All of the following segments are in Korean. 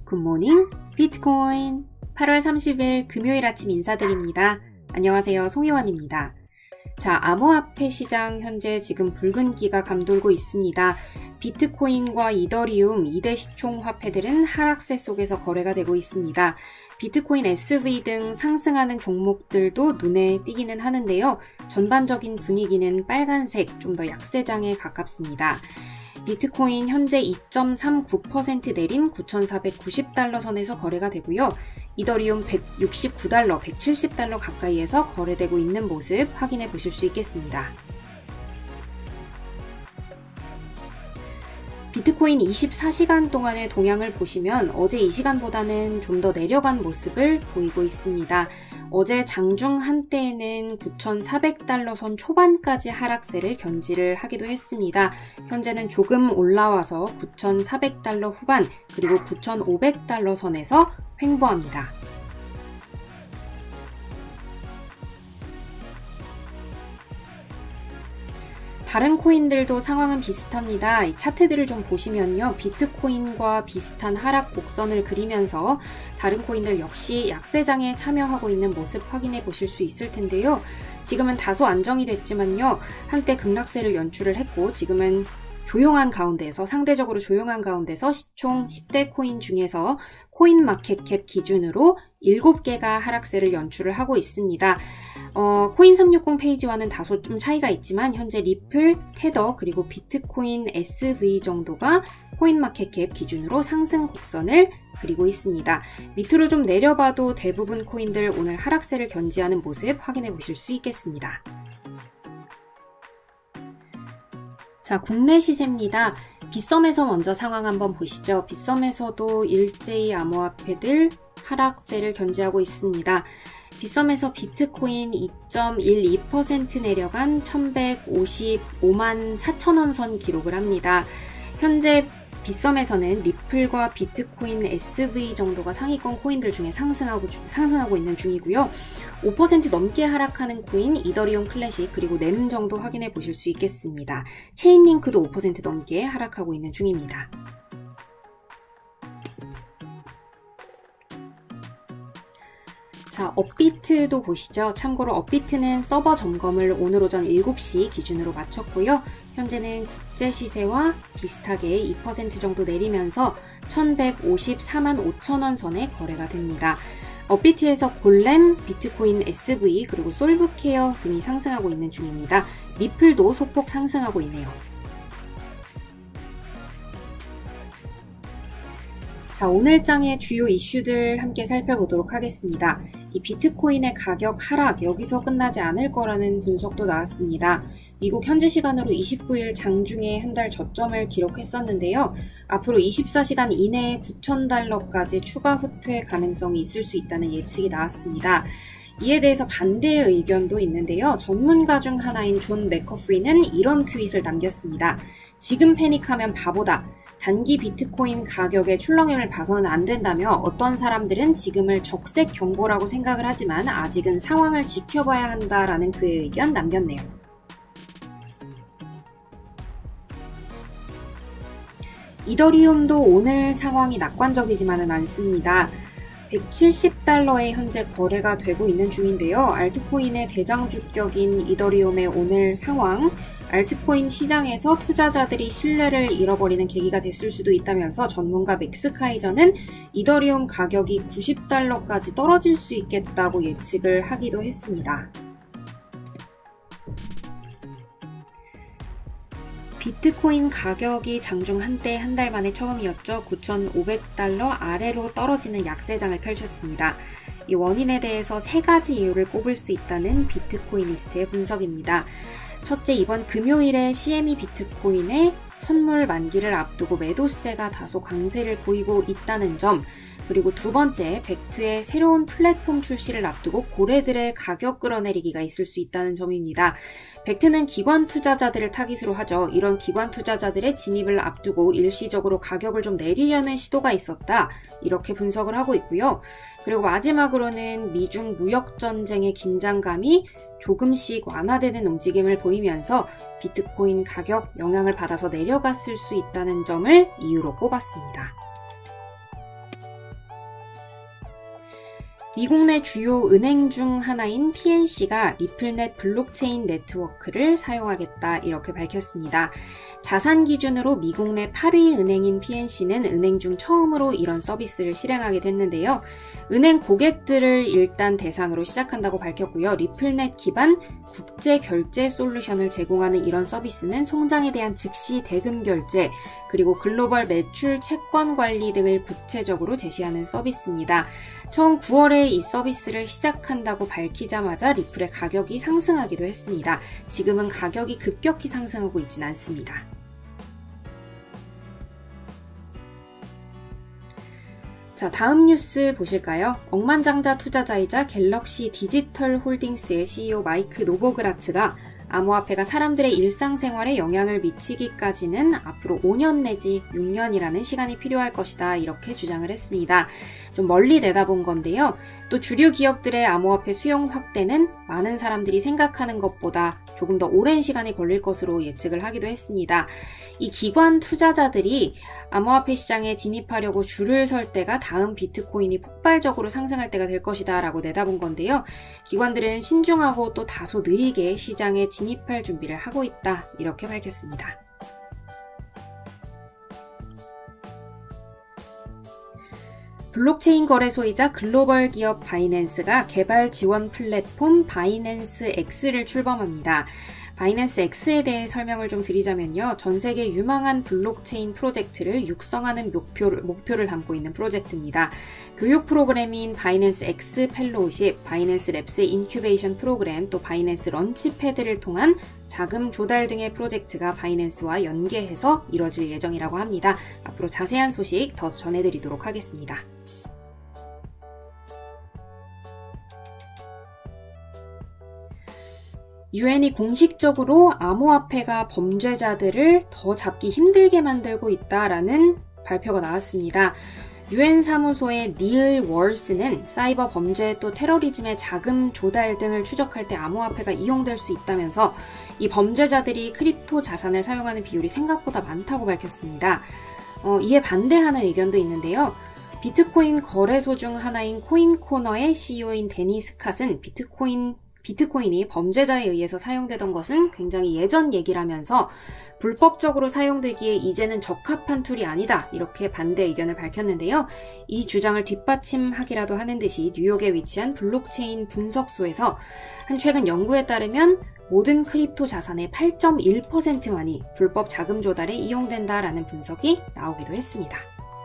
굿모닝 비트코인 8월 30일 금요일 아침 인사드립니다. 안녕하세요, 송혜원입니다. 자, 암호화폐 시장 현재 지금 붉은기가 감돌고 있습니다. 비트코인과 이더리움 2대 시총 화폐들은 하락세 속에서 거래가 되고 있습니다. 비트코인 SV 등 상승하는 종목들도 눈에 띄기는 하는데요. 전반적인 분위기는 빨간색, 좀 더 약세장에 가깝습니다. 비트코인 현재 2.39% 내린 9,490달러 선에서 거래가 되고요. 이더리움 169달러, 170달러 가까이에서 거래되고 있는 모습 확인해 보실 수 있겠습니다. 비트코인 24시간 동안의 동향을 보시면 어제 이 시간보다는 좀 더 내려간 모습을 보이고 있습니다. 어제 장중 한때에는 9,400달러 선 초반까지 하락세를 견지를 하기도 했습니다. 현재는 조금 올라와서 9,400달러 후반 그리고 9,500달러 선에서 횡보합니다. 다른 코인들도 상황은 비슷합니다. 이 차트들을 좀 보시면요. 비트코인과 비슷한 하락 곡선을 그리면서 다른 코인들 역시 약세장에 참여하고 있는 모습 확인해 보실 수 있을 텐데요. 지금은 다소 안정이 됐지만요. 한때 급락세를 연출을 했고 지금은 조용한 가운데서 상대적으로 조용한 가운데서 시총 10대 코인 중에서 코인마켓캡 기준으로 7개가 하락세를 연출을 하고 있습니다. 코인 360 페이지와는 다소 좀 차이가 있지만 현재 리플, 테더 그리고 비트코인 SV 정도가 코인마켓캡 기준으로 상승 곡선을 그리고 있습니다. 밑으로 좀 내려봐도 대부분 코인들 오늘 하락세를 견지하는 모습 확인해 보실 수 있겠습니다. 자, 국내 시세입니다. 빗썸에서 먼저 상황 한번 보시죠. 빗썸에서도 일제히 암호화폐들 하락세를 견지하고 있습니다. 빗썸에서 비트코인 2.12% 내려간 1,155만 4천원 선 기록을 합니다. 현재 빗썸에서는 리플과 비트코인 SV 정도가 상위권 코인들 중에 상승하고 있는 중이고요. 5% 넘게 하락하는 코인 이더리움 클래식 그리고 넴 정도 확인해 보실 수 있겠습니다. 체인링크도 5% 넘게 하락하고 있는 중입니다. 자, 업비트도 보시죠. 참고로 업비트는 서버 점검을 오늘 오전 7시 기준으로 마쳤고요. 현재는 국제 시세와 비슷하게 2% 정도 내리면서 1,154만 5천원 선에 거래가 됩니다. 업비트에서 골렘, 비트코인 SV 그리고 솔브케어 등이 상승하고 있는 중입니다. 리플도 소폭 상승하고 있네요. 자, 오늘 장의 주요 이슈들 함께 살펴보도록 하겠습니다. 이 비트코인의 가격 하락 여기서 끝나지 않을 거라는 분석도 나왔습니다. 미국 현지 시간으로 29일 장중에 한 달 저점을 기록했었는데요. 앞으로 24시간 이내에 9,000달러까지 추가 후퇴 가능성이 있을 수 있다는 예측이 나왔습니다. 이에 대해서 반대의 의견도 있는데요. 전문가 중 하나인 존 맥커프리는 이런 트윗을 남겼습니다. 지금 패닉하면 바보다. 단기 비트코인 가격의 출렁임을 봐서는 안 된다며 어떤 사람들은 지금을 적색 경고라고 생각을 하지만 아직은 상황을 지켜봐야 한다라는 그의 의견 남겼네요. 이더리움도 오늘 상황이 낙관적이지만은 않습니다. 170달러에 현재 거래가 되고 있는 중인데요. 알트코인의 대장주격인 이더리움의 오늘 상황, 알트코인 시장에서 투자자들이 신뢰를 잃어버리는 계기가 됐을 수도 있다면서 전문가 맥스 카이저는 이더리움 가격이 90달러까지 떨어질 수 있겠다고 예측을 하기도 했습니다. 비트코인 가격이 장중 한때 한 달 만에 처음이었죠. 9,500달러 아래로 떨어지는 약세장을 펼쳤습니다. 이 원인에 대해서 3가지 이유를 꼽을 수 있다는 비트코이니스트의 분석입니다. 첫째, 이번 금요일에 CME 비트코인의 선물 만기를 앞두고 매도세가 다소 강세를 보이고 있다는 점, 그리고 두 번째, 벡트의 새로운 플랫폼 출시를 앞두고 고래들의 가격 끌어내리기가 있을 수 있다는 점입니다. 벡트는 기관 투자자들을 타깃으로 하죠. 이런 기관 투자자들의 진입을 앞두고 일시적으로 가격을 좀 내리려는 시도가 있었다. 이렇게 분석을 하고 있고요. 그리고 마지막으로는 미중 무역전쟁의 긴장감이 조금씩 완화되는 움직임을 보이면서 비트코인 가격 영향을 받아서 내려갔을 수 있다는 점을 이유로 꼽았습니다. 미국 내 주요 은행 중 하나인 PNC가 리플넷 블록체인 네트워크를 사용하겠다 이렇게 밝혔습니다. 자산 기준으로 미국 내 8위 은행인 PNC는 은행 중 처음으로 이런 서비스를 실행하게 됐는데요. 은행 고객들을 일단 대상으로 시작한다고 밝혔고요. 리플넷 기반 국제 결제 솔루션을 제공하는 이런 서비스는 통장에 대한 즉시 대금 결제, 그리고 글로벌 매출 채권 관리 등을 구체적으로 제시하는 서비스입니다. 처음 9월에 이 서비스를 시작한다고 밝히자마자 리플의 가격이 상승하기도 했습니다. 지금은 가격이 급격히 상승하고 있진 않습니다. 자, 다음 뉴스 보실까요? 억만장자 투자자이자 갤럭시 디지털 홀딩스의 CEO 마이크 노보그라츠가 암호화폐가 사람들의 일상생활에 영향을 미치기까지는 앞으로 5년 내지 6년이라는 시간이 필요할 것이다 이렇게 주장을 했습니다. 좀 멀리 내다본 건데요. 또 주류 기업들의 암호화폐 수용 확대는 많은 사람들이 생각하는 것보다 조금 더 오랜 시간이 걸릴 것으로 예측을 하기도 했습니다. 이 기관 투자자들이 암호화폐 시장에 진입하려고 줄을 설 때가 다음 비트코인이 폭발적으로 상승할 때가 될 것이다 라고 내다본 건데요. 기관들은 신중하고 또 다소 느리게 시장에 진입할 준비를 하고 있다 이렇게 밝혔습니다. 블록체인 거래소이자 글로벌 기업 바이낸스가 개발 지원 플랫폼 바이낸스 X를 출범합니다. 바이낸스 X에 대해 설명을 좀 드리자면요. 전 세계 유망한 블록체인 프로젝트를 육성하는 목표를 담고 있는 프로젝트입니다. 교육 프로그램인 바이낸스 X 펠로우십, 바이낸스 랩스 인큐베이션 프로그램, 또 바이낸스 런치패드를 통한 자금 조달 등의 프로젝트가 바이낸스와 연계해서 이뤄질 예정이라고 합니다. 앞으로 자세한 소식 더 전해드리도록 하겠습니다. 유엔이 공식적으로 암호화폐가 범죄자들을 더 잡기 힘들게 만들고 있다라는 발표가 나왔습니다. 유엔 사무소의 닐 월스는 사이버 범죄 또 테러리즘의 자금 조달 등을 추적할 때 암호화폐가 이용될 수 있다면서 이 범죄자들이 크립토 자산을 사용하는 비율이 생각보다 많다고 밝혔습니다. 이에 반대하는 의견도 있는데요. 비트코인 거래소 중 하나인 코인코너의 CEO인 데니 스캇은 비트코인이 범죄자에 의해서 사용되던 것은 굉장히 예전 얘기라면서 불법적으로 사용되기에 이제는 적합한 툴이 아니다 이렇게 반대 의견을 밝혔는데요. 이 주장을 뒷받침하기라도 하는 듯이 뉴욕에 위치한 블록체인 분석소에서 한 최근 연구에 따르면 모든 크립토 자산의 8.1%만이 불법 자금 조달에 이용된다라는 분석이 나오기도 했습니다.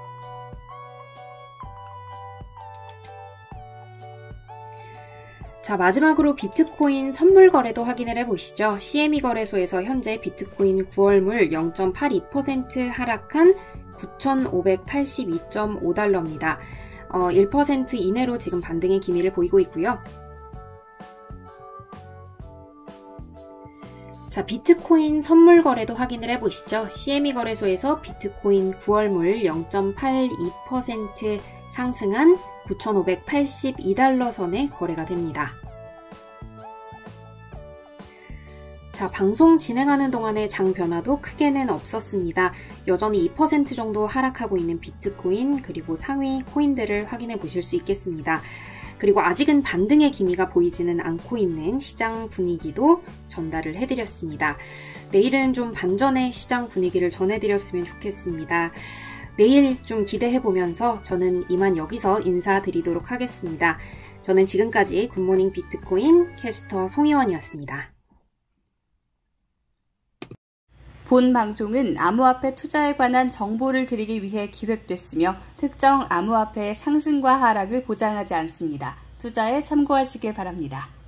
자, 마지막으로 비트코인 선물 거래도 확인을 해보시죠. CME 거래소에서 현재 비트코인 9월물 0.82% 하락한 9,582.5달러입니다. 1% 이내로 지금 반등의 기미를 보이고 있고요. 자, 비트코인 선물 거래도 확인을 해보시죠. CME 거래소에서 비트코인 9월물 0.82% 상승한 9,582달러 선에 거래가 됩니다. 자, 방송 진행하는 동안에 장 변화도 크게는 없었습니다. 여전히 2% 정도 하락하고 있는 비트코인 그리고 상위 코인들을 확인해 보실 수 있겠습니다. 그리고 아직은 반등의 기미가 보이지는 않고 있는 시장 분위기도 전달을 해드렸습니다. 내일은 좀 반전의 시장 분위기를 전해드렸으면 좋겠습니다. 내일 좀 기대해보면서 저는 이만 여기서 인사드리도록 하겠습니다. 저는 지금까지 굿모닝 비트코인 캐스터 송희원이었습니다. 본 방송은 암호화폐 투자에 관한 정보를 드리기 위해 기획됐으며 특정 암호화폐의 상승과 하락을 보장하지 않습니다. 투자에 참고하시길 바랍니다.